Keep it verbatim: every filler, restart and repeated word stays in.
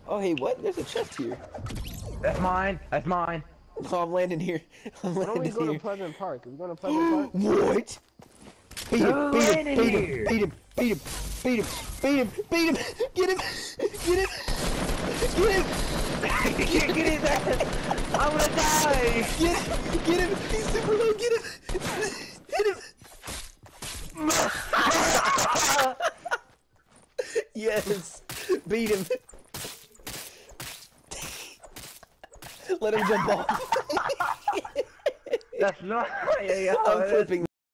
Oh, hey, what? There's a chest here. That's mine. That's mine. Oh, I'm landing here. I'm Why don't we landing go here. to Pleasant Park? Are we going to Pleasant Park? What? Beat him, Who beat him, landed beat him, here? beat him, beat him, beat him, beat him, beat him, get him, get him, get him, Get, get his ass! I'm gonna die! get him, get him, he's super low, get him, hit him. Yes, beat him. Let him jump off. That's not. Yeah, yeah, I'm flipping.